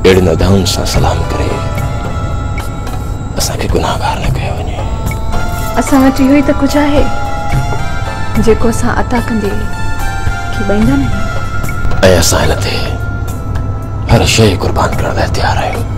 एड़े नदाउन से सलाम करे असा के गुनाहगार न कयो वने। असा वटि इहो ई त कुछ आहे जेको असा अता कंदे कि बैंदा नहीं। ऐं असा इन ते हर शइ कुर्बान करण लाइ तैयार आहियूं।